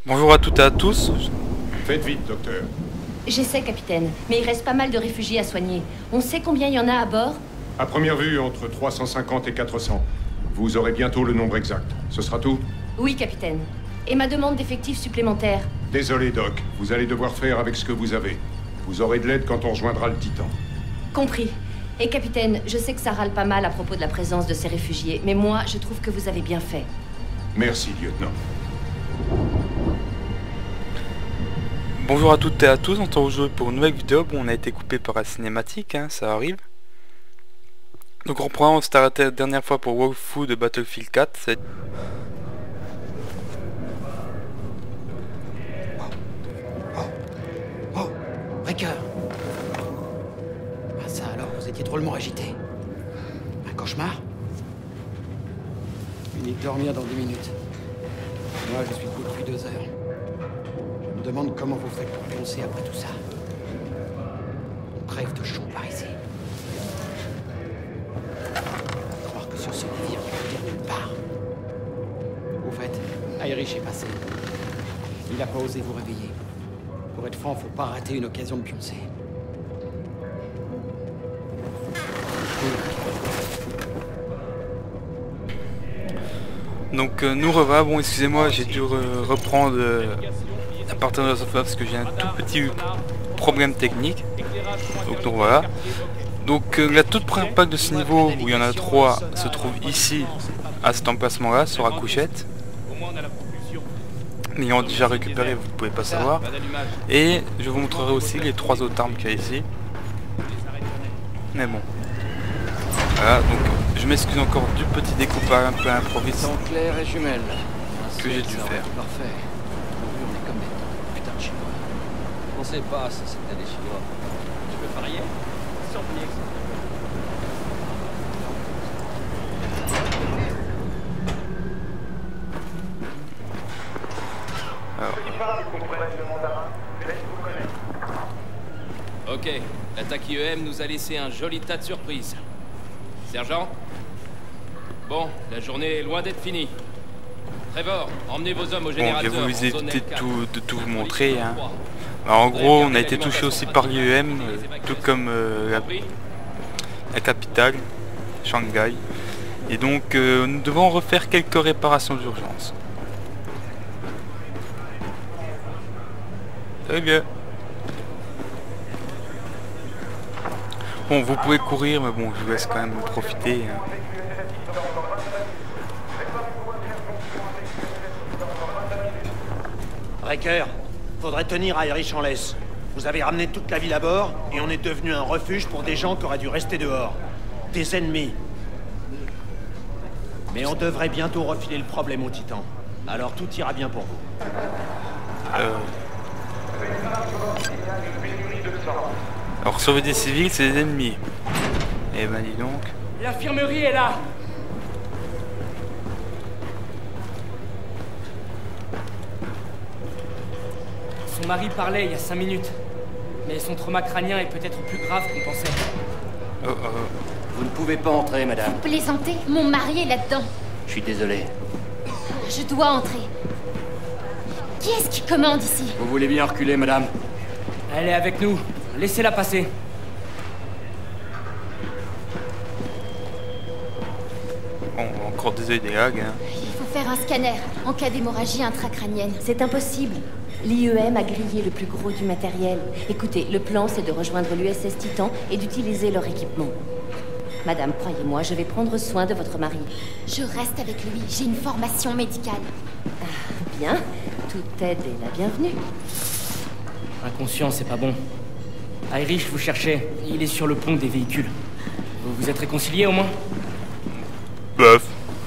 Bonjour à toutes et à tous. Faites vite, docteur. J'essaie, capitaine, mais il reste pas mal de réfugiés à soigner. On sait combien il y en a à bord? À première vue, entre 350 et 400. Vous aurez bientôt le nombre exact. Ce sera tout? Oui, capitaine. Et ma demande d'effectifs supplémentaires? Désolé, Doc. Vous allez devoir faire avec ce que vous avez. Vous aurez de l'aide quand on rejoindra le Titan. Compris. Et capitaine, je sais que ça râle pas mal à propos de la présence de ces réfugiés, mais moi, je trouve que vous avez bien fait. Merci, lieutenant. Bonjour à toutes et à tous, on se retrouve aujourd'hui pour une nouvelle vidéo. Bon, on a été coupé par la cinématique, hein, ça arrive. Donc on reprend, on s'est arrêté la dernière fois pour Wolf de Battlefield 4. Oh, Breaker. Ah ça alors, vous étiez drôlement agité. Un cauchemar? Fini de dormir dans 10 minutes. Moi, je suis debout depuis 2 heures. Je me demande comment vous faites pour penser après tout ça. On crève de chaud par ici. Croire que sur ce navire, il peut dire nulle part. Au fait, Irish est passé. Il n'a pas osé vous réveiller. Pour être franc, faut pas rater une occasion de pioncer. Donc nous revoilà, bon excusez-moi, j'ai dû reprendre à partir de la software parce que j'ai un tout petit problème technique. Donc voilà. Donc la toute première pack de ce niveau, où il y en a 3, se trouve ici, à cet emplacement là, sur la couchette. L'ayant déjà récupéré, vous pouvez pas savoir. Et je vous montrerai aussi les 3 autres armes qu'il y a ici. Mais bon. Voilà, donc je m'excuse encore du petit découpage un peu improvisé Claire et jumelle. que j'ai dû faire. Parfait. On est comme des putains de Chinois. On sait pas si c'était des Chinois. Tu veux parier? Sans payer. Ok, l'attaque IEM nous a laissé un joli tas de surprises. Sergent? Bon, la journée est loin d'être finie. Trevor, emmenez vos hommes au Bon, générateur. je vais en vous zone éviter L4. de tout vous montrer. Hein. Alors, en gros, on a été touché aussi par l'IEM, tout comme la capitale, Shanghai. Et donc, nous devons refaire quelques réparations d'urgence. Très bien. Bon, vous pouvez courir, mais bon, je vous laisse quand même profiter. Hein. Breaker, faudrait tenir Irish en laisse. Vous avez ramené toute la ville à bord, et on est devenu un refuge pour des gens qui auraient dû rester dehors. Des ennemis. Mais on devrait bientôt refiler le problème au Titan. Alors tout ira bien pour vous. Alors, sauver des civils, c'est des ennemis. Eh ben, dis donc. L'infirmerie est là. Son mari parlait il y a 5 minutes. Mais son trauma crânien est peut-être plus grave qu'on pensait. Vous ne pouvez pas entrer, madame. Plaisantez, mon mari est là-dedans. Je suis désolé. Je dois entrer. Qui est-ce qui commande ici? Vous voulez bien reculer, madame? Elle est avec nous. Laissez-la passer. Bon, encore désolé des lags. Hein. Il faut faire un scanner en cas d'hémorragie intracrânienne. C'est impossible. L'IEM a grillé le plus gros du matériel. Écoutez, le plan c'est de rejoindre l'USS Titan et d'utiliser leur équipement. Madame, croyez-moi, je vais prendre soin de votre mari. Je reste avec lui, j'ai une formation médicale. Ah, bien, toute aide est la bienvenue. Inconscient, c'est pas bon. Irish vous cherchez. Il est sur le pont des véhicules. Vous vous êtes réconciliés au moins? Bœuf.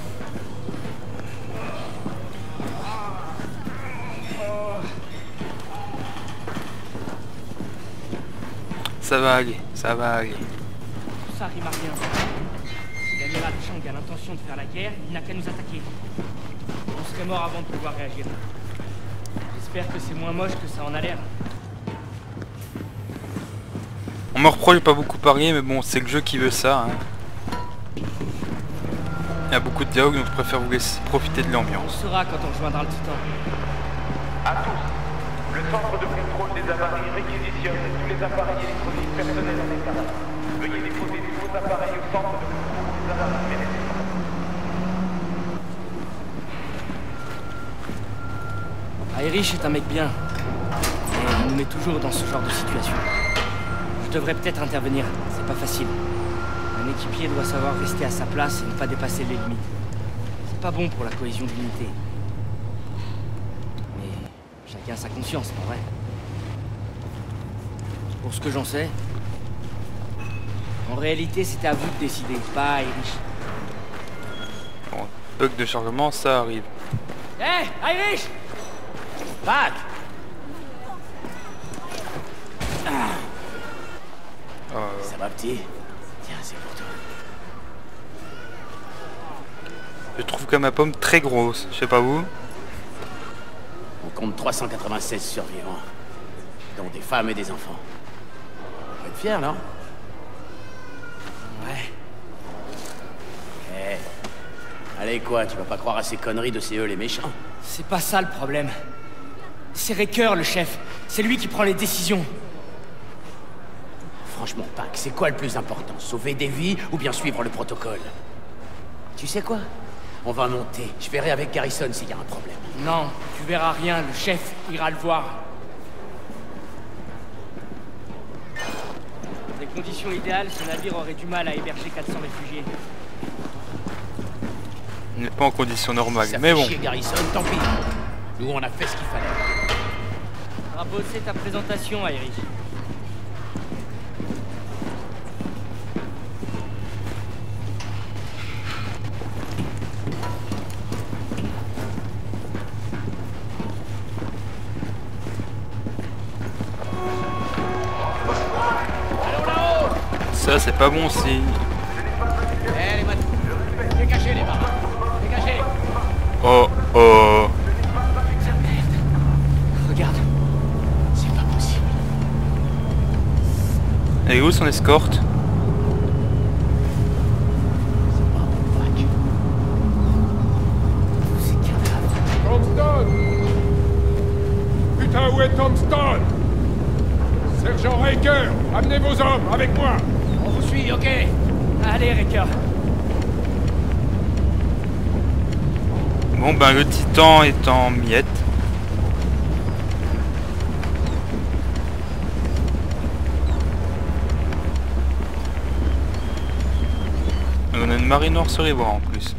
Ça va aller, ça va aller. Tout ça rime à rien. Si l'amiral Chang a l'intention de faire la guerre, il n'a qu'à nous attaquer. On serait mort avant de pouvoir réagir. J'espère que c'est moins moche que ça en a l'air. On me reproche de pas beaucoup parler, mais bon, c'est le jeu qui veut ça. Hein. Il y a beaucoup de dialogue, donc je préfère vous laisser profiter de On l'ambiance. saura quand on rejoindra le Titan. À tous, le centre de contrôle des avaries réquisitionne tous les appareils électroniques personnels en état. Veuillez déposer tous vos appareils au centre de contrôle des avaries médicales. Irish est un mec bien, mais il nous met toujours dans ce genre de situation. Je devrais peut-être intervenir, c'est pas facile. Un équipier doit savoir rester à sa place et ne pas dépasser les limites. C'est pas bon pour la cohésion de l'unité. Mais chacun sa conscience, pas vrai? Pour ce que j'en sais, en réalité c'était à vous de décider, pas à Irish. Bon, bug de chargement, ça arrive. Hé, Irish! Back! Ça va, petit? Tiens, c'est pour toi. Je trouve que ma pomme très grosse, je sais pas vous. On compte 396 survivants, dont des femmes et des enfants. On peut être fier, non? Ouais. Eh. Allez, quoi, tu vas pas croire à ces conneries de c'est eux les méchants? C'est pas ça le problème. C'est Raker, le chef. C'est lui qui prend les décisions. Franchement, Pac, c'est quoi le plus important? Sauver des vies ou bien suivre le protocole? Tu sais quoi? On va monter. Je verrai avec Garrison s'il y a un problème. Non, tu verras rien. Le chef ira le voir. Dans des conditions idéales, ce navire aurait du mal à héberger 400 réfugiés. Il n'est pas en condition normale, Ça mais fait bon. chier Garrison, tant pis. Nous, on a fait ce qu'il fallait. Bravo, c'est ta présentation, Irish. Ça, c'est pas bon signe. Eh, les matous. Dégagez, les marins. Dégagez. Oh, oh. Regarde. C'est pas possible. Et où son escorte? C'est pas bon, Pac. Tous ces cadavres. Tombstone! Putain, où est Tombstone? Sergent Raker, amenez vos hommes, avec moi! On vous suit, ok? Allez, Raker. Bon ben le titan est en miettes. On a une marée noire sur les bords en plus.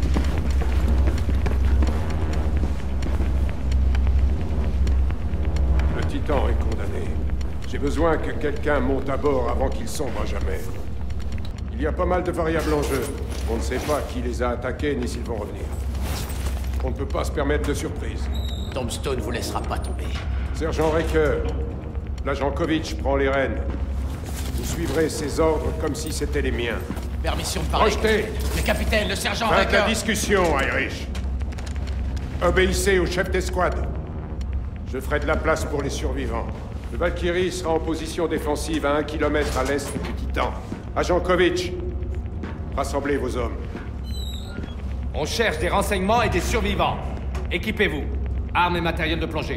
Le titan est condamné. J'ai besoin que quelqu'un monte à bord avant qu'il sombre à jamais. Il y a pas mal de variables en jeu. On ne sait pas qui les a attaqués ni s'ils vont revenir. On ne peut pas se permettre de surprise. Tombstone vous laissera pas tomber. Sergent Raker, l'agent Kovic prend les rênes. Vous suivrez ses ordres comme si c'était les miens. Permission de parler. Rejeté. Le capitaine, le sergent Fin de la Raker. discussion, Irish. Obéissez au chef d'escouade. Je ferai de la place pour les survivants. Le Valkyrie sera en position défensive à 1 km à l'est du Titan. Agent Kovic, rassemblez vos hommes. On cherche des renseignements et des survivants. Équipez-vous. Armes et matériel de plongée.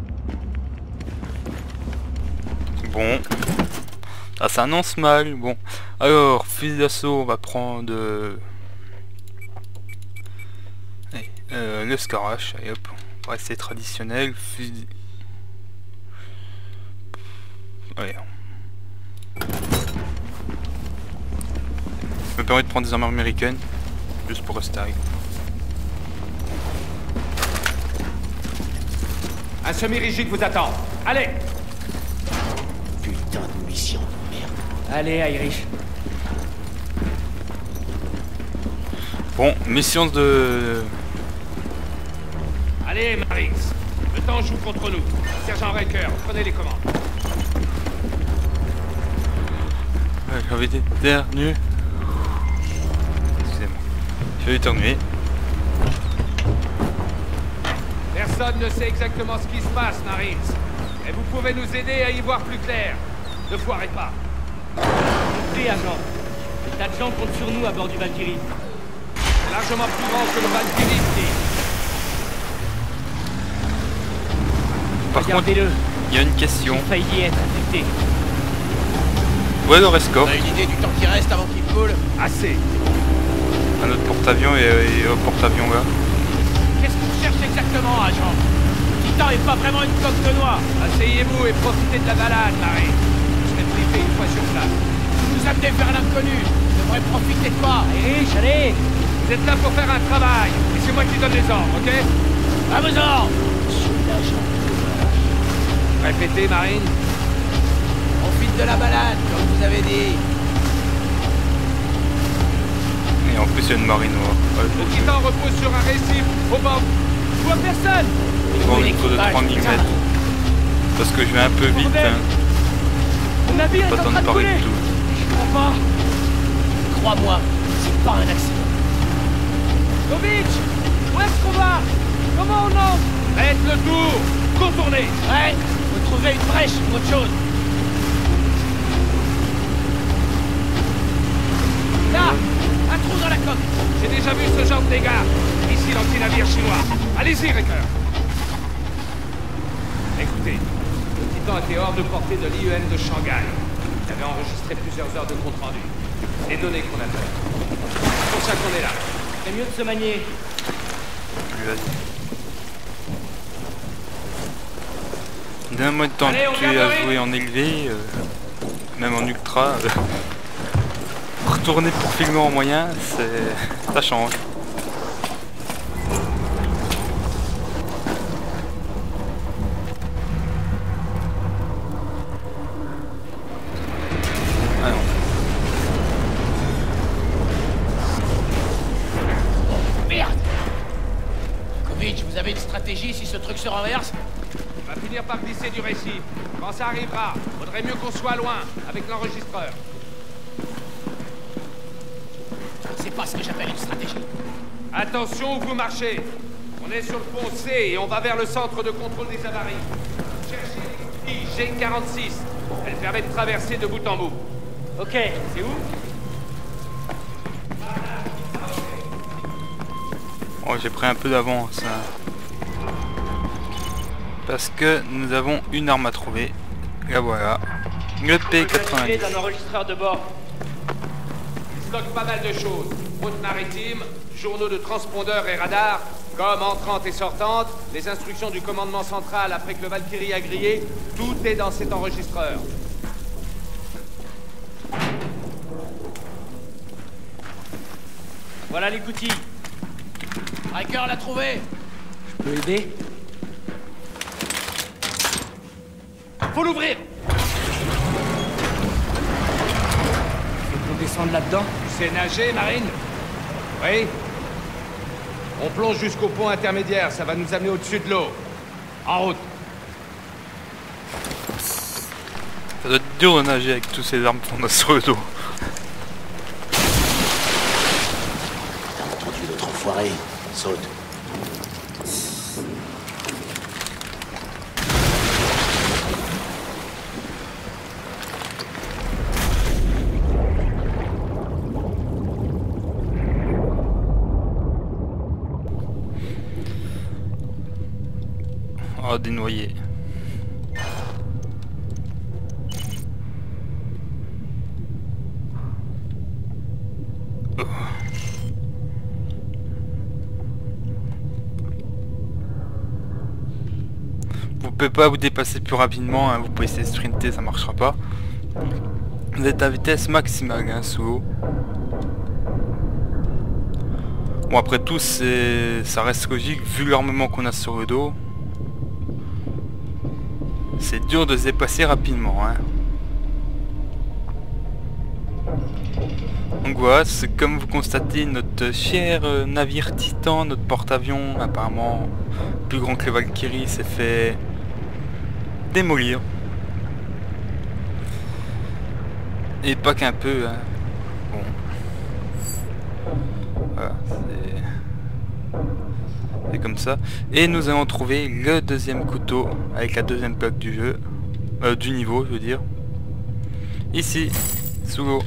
Bon. Ça s'annonce mal. Bon. Alors, fusil d'assaut, on va prendre... allez, le Scarache. Allez hop. On va rester traditionnel. Fusil... Allez. Ça me permet de prendre des armes américaines. Juste pour rester avec. Un semi-rigide vous attend. Allez! Putain de mission de merde. Allez, Irish. Bon, mission de... Allez, Marines. Le temps joue contre nous. Sergent Raker, prenez les commandes. J'avais éternué. Excusez-moi. Je vais éternuer. Personne ne sait exactement ce qui se passe, Marines. Mais vous pouvez nous aider à y voir plus clair. Ne foirez pas. Compris, agent. Des tas de gens comptent sur nous à bord du Valkyrie. C'est largement plus grand que le Valkyrie, dit. Par contre, Regardez-le. il y a une question. J'ai failli être infecté. Où est le rescore? On a une idée du temps qui reste avant qu'il coule? Assez. Un autre porte-avions et un porte-avions là. Qu'est-ce qu'on cherche exactement, agent? Titan est pas vraiment une coque de noix. Asseyez-vous et profitez de la balade, Marie. Je serai briefé une fois sur place. Vous amenez vers l'inconnu. Vous devrez profiter de quoi? Allez, allez. Vous êtes là pour faire un travail. Et c'est moi qui donne les ordres, ok? À vos ordres. Répétez, Marine. Profite de la balade, comme vous avez dit. Et en plus il y a une marine noire. Vos titans reposent sur un récif au bord. Je vois personne. Dans une tour de 3000 mètres. Parce que je vais un peu vite, hein. Mon navire est Pas en tant train de de parler couler. du tout. Je comprends pas. Crois-moi, c'est pas un accident. Kovic, où est-ce qu'on va? Comment on entre? Faites le tour. Contournez. Ouais, faut trouver une brèche ou autre chose. Là, un trou dans la coque. J'ai déjà vu ce genre de dégâts. Ici, l'anti-navire chinois. Allez-y, Ricker. Écoutez, le Titan était hors de portée de l'IEM de Shanghai. Il avait enregistré plusieurs heures de compte-rendu. Les données qu'on a faites. C'est pour ça qu'on est là. C'est mieux de se manier. Donne-moi le temps Allez, on que tu as garde joué en élevé, même en ultra. Retourner pour filmer en moyen, ça change. Ah non. Merde. Kovic, vous avez une stratégie si ce truc se renverse? On va finir par glisser du récif. Quand ça arrivera, faudrait mieux qu'on soit loin, avec l'enregistreur. C'est pas ce que j'appelle une stratégie. Attention où vous marchez. On est sur le pont C et on va vers le centre de contrôle des avaries. Cherchez G46. Elle permet de traverser de bout en bout. Ok, c'est où? Oh, j'ai pris un peu d'avance. Hein. Parce que nous avons une arme à trouver. Et voilà. Le P90. d'un enregistreur de bord. Il stocke pas mal de choses. Route maritime, journaux de transpondeurs et radars, comme entrantes et sortantes, les instructions du commandement central après que le Valkyrie a grillé, tout est dans cet enregistreur. Voilà l'écoutille. Riker l'a trouvé. Je peux aider? Faut l'ouvrir! Faut qu'on descende là-dedans? Tu sais nager, Marine? Oui? On plonge jusqu'au pont intermédiaire, ça va nous amener au-dessus de l'eau. En route. Ça doit être dur de nager avec tous ces armes qu'on a sur le dos. T'as entendu l'autre enfoiré? Saute. Oh, des noyés. Oh. Vous pouvez pas vous dépasser plus rapidement, hein. Vous pouvez essayer de sprinter, ça marchera pas. Vous êtes à vitesse maximale, hein, sous l'eau. Bon, après tout, ça reste logique vu l'armement qu'on a sur le dos. C'est dur de se déplacer rapidement, hein. Donc voilà, comme vous constatez, notre cher navire Titan, notre porte-avions, apparemment plus grand que le Valkyrie, s'est fait démolir. Et pas qu'un peu, hein. Bon. Voilà, c'est comme ça. Et nous allons trouver le deuxième couteau avec la deuxième plaque du jeu. Du niveau, je veux dire. Ici, sous l'eau.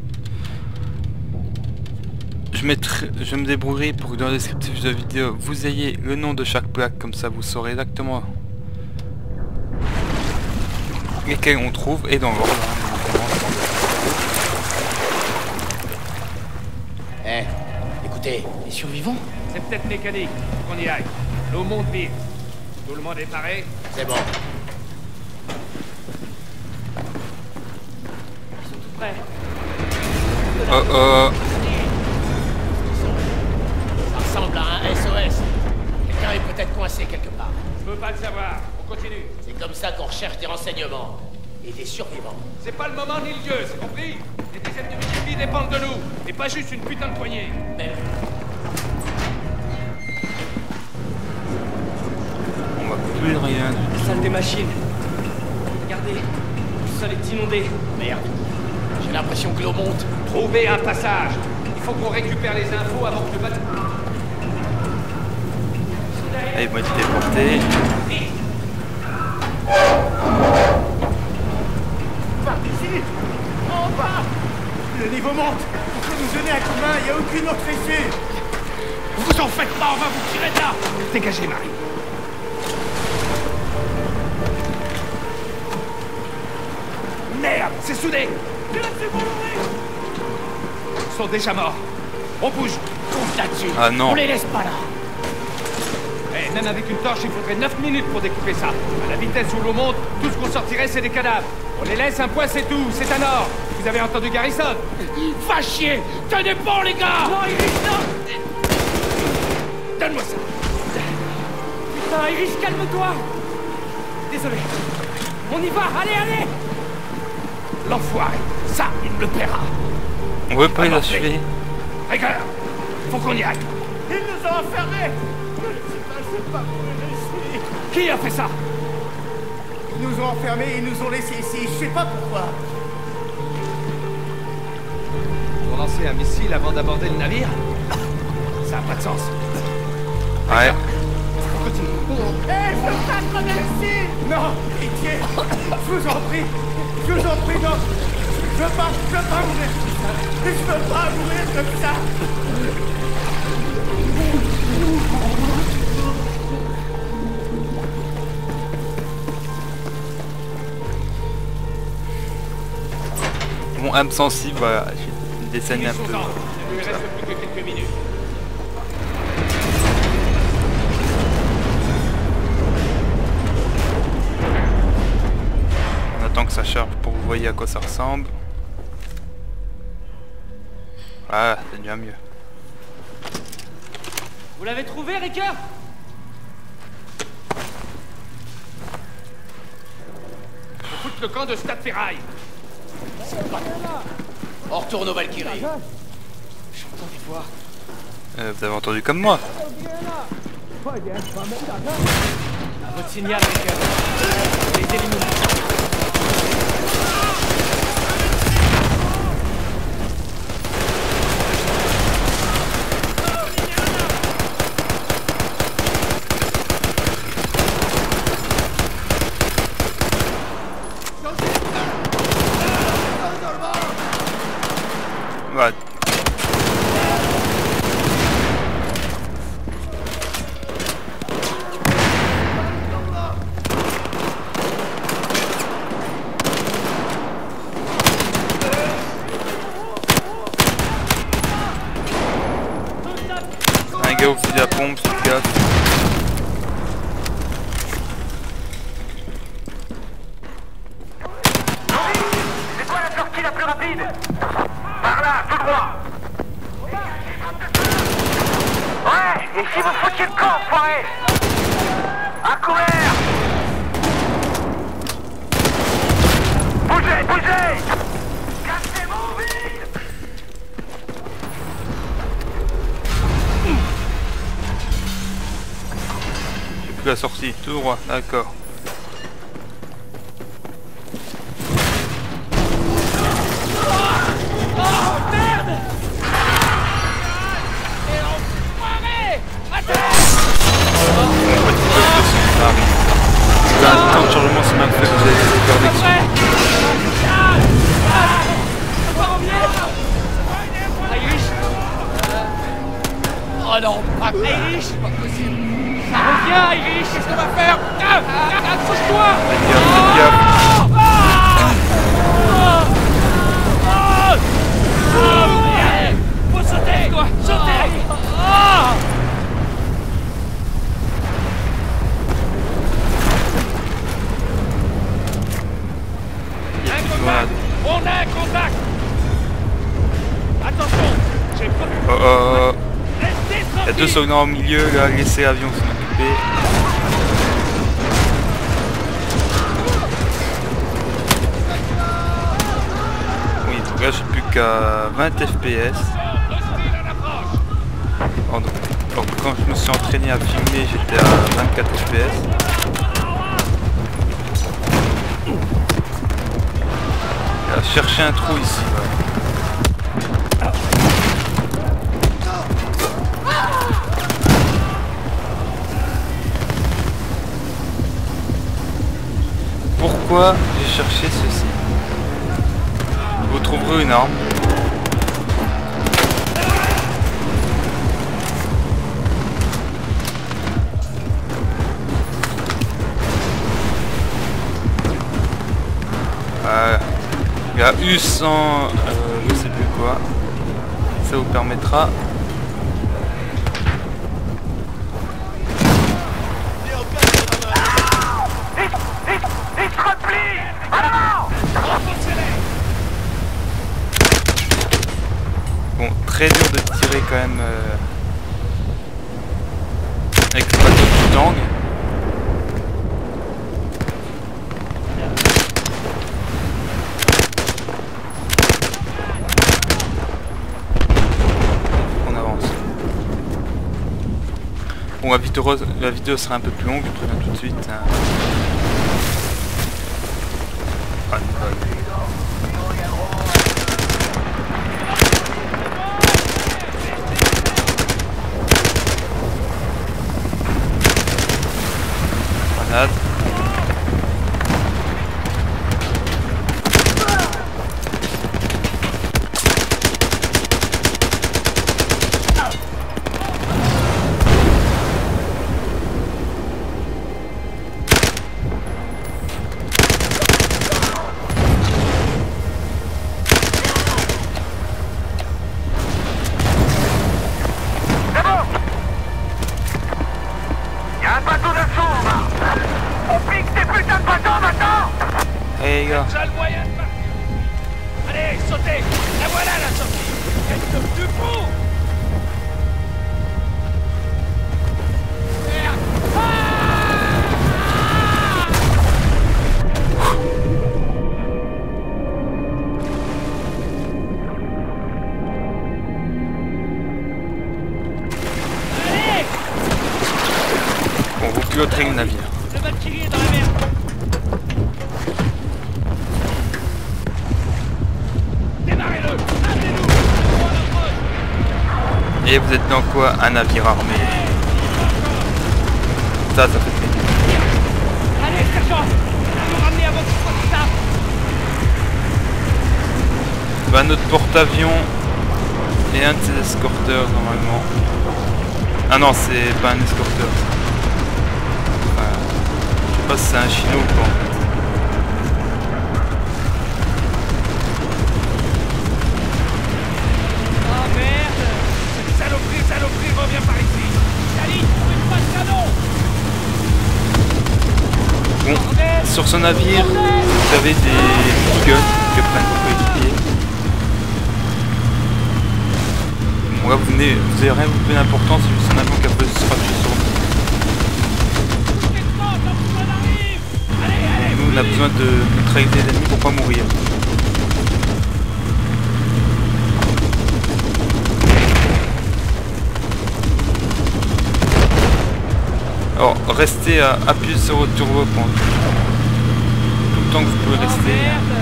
Je me débrouillerai pour que dans le descriptif de la vidéo, vous ayez le nom de chaque plaque. Comme ça, vous saurez exactement lesquels on trouve et dans l'ordre. Eh, écoutez, les survivants? C'est peut-être mécanique. Faut qu'on y aille. L'eau monte vite. Tout le monde est paré? C'est bon. Ils sont tout près. Oh. Ça ressemble à un SOS. Quelqu'un est peut-être coincé quelque part. Je veux pas le savoir. On continue. C'est comme ça qu'on recherche des renseignements. Et des survivants. C'est pas le moment ni le lieu, c'est compris? Des dizaines de milliers de vies dépendent de nous. Et pas juste une putain de poignée. Mais... On va plus rien. Salle des machines. Regardez, le sol est inondé. Merde. J'ai l'impression que l'eau monte. Trouvez un passage. Il faut qu'on récupère les infos avant que le bateau... Ils vont être déportés. Ici! En bas! Le niveau monte! Il faut nous donner un coup de main, il n'y a aucune autre issue! Vous en faites pas, on va vous tirer de là! Dégagez, Marie. Merde, c'est soudé! Ils sont déjà morts. On bouge. Compte là-dessus. Ah non. On les laisse pas là. Eh, même avec une torche, il faudrait 9 minutes pour découper ça. À la vitesse où l'eau monte, tout ce qu'on sortirait, c'est des cadavres. On les laisse, un point, c'est tout. C'est un or. Vous avez entendu Garrison? Va chier! Tenez bon, les gars! Non, Iris, non! Donne-moi ça. Putain, Iris, calme-toi! Désolé. On y va, allez! L'enfoiré. Ça, il me le paiera. On veut pas les Alors, achever. Rigueur. Faut qu'on y aille. Ils nous ont enfermés! Je sais pas pour ici! Qui a fait ça? Ils nous ont enfermés, ils nous ont laissés ici, je sais pas pourquoi! Pour lancer un missile avant d'aborder le navire? Ça n'a pas de sens. Ouais. Continue. Hé, je veux pas traverser! Non, pitié! Je vous en prie! Je vous en prie, non! Je veux pas mourir comme ça! Je veux pas mourir comme ça! Mon âme sensible, voilà, j'ai dessiné un peu. Il ne reste plus que quelques minutes. On attend que ça charge pour que vous voyez à quoi ça ressemble. Ah, c'est déjà mieux. Vous l'avez trouvé, Ricker? Faut foutre le camp de Stade Ferraille. On retourne aux Valkyries. J'entends des voix. Vous avez entendu comme moi. À votre signal, Ricker. Les éliminer. Ouais. Un gars au fusil à pompe, faites gaffe. C'est quoi la sortie la plus rapide? Par là, tout droit. Ouais, et si vous foutiez le camp, enfoiré? À couvert. Bougez, bougez. Cassez-vous vite. J'ai plus la sortie, tout droit, d'accord. Là, le temps de chargement c'est mal fait, vous avez des connexions. Oh non, pas Irish, pas possible. Reviens, Irish, qu'est-ce qu'on va faire? Accroche-toi! Faites gaffe. Faut sauter! Toi, sauter! Voilà. On a un contact! Attention! J'ai pas... Il y a deux soldats au milieu, là, laissez l'avion s'en occuper. Oui, donc là j'ai plus qu'à 20 FPS. Oh, donc, quand je me suis entraîné à filmer, j'étais à 24 FPS. Chercher un trou ici. Ouais. Pourquoi j'ai cherché ceci? Vous trouverez une arme. Il y a U100, je sais plus quoi. Ça vous permettra. Bon, très dur de tirer quand même avec ce bateau de tank. Bon, la vidéo sera un peu plus longue, je préviens tout de suite. Ah, une vague. Grenade. Hey les gars. Allez, sautez! La voilà la sortie! Qu'est-ce que tu fous? Merde! Allez! Bon, vous piloterez le navire. Le Valkyrie est dans la mer! Et vous êtes dans quoi? Un navire armé. Ça fait plaisir. Allez, sergent! Nous ramener avant qu'il soit tard! Bah, notre porte-avions et un de ses escorteurs normalement. Ah non, c'est pas un escorteur. Enfin, je sais pas si c'est un chino ou pas en fait. Saloperie, reviens par ici! Sally, une passe canon! Bon, sur ce navire, vous avez des miniguns que prennent vos coéquipiers. Bon, là, vous n'avez rien vous donner d'importance, c'est juste un avion qui a peu se frapper sur nous. Nous, on a besoin de neutraliser l'ennemi pour pas mourir. Alors, restez à appuyer sur votre turbo tout le temps que vous pouvez rester.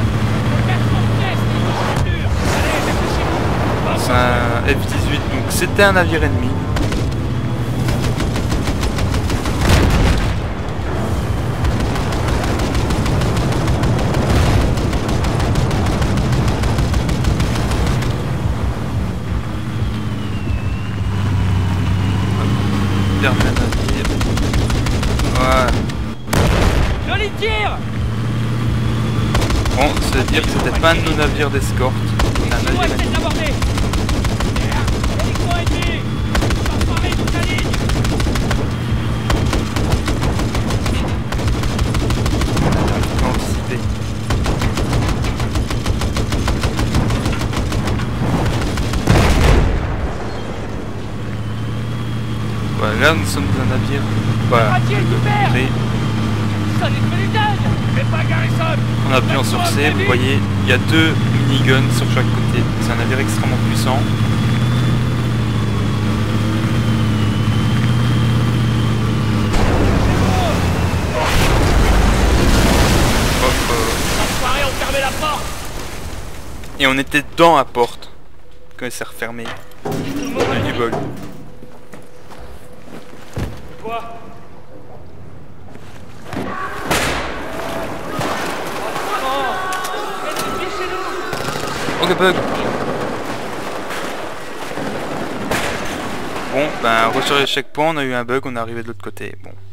C'est un F-18, donc c'était un navire ennemi. Dernier navire. Allez, tire! Bon, ça veut dire que c'était pas un de nos navires d'escorte. C'est un navire ennemi. Anticipé. Voilà, là nous sommes dans un navire. Voilà. On appuie en sur C, vous voyez, il y a 2 miniguns sur chaque côté. C'est un navire extrêmement puissant. Et on était dans la porte quand elle s'est refermée. On a eu du bol. Quoi? Oh le bug. Bon, ben, sur les checkpoints, on a eu un bug, on est arrivé de l'autre côté. Bon.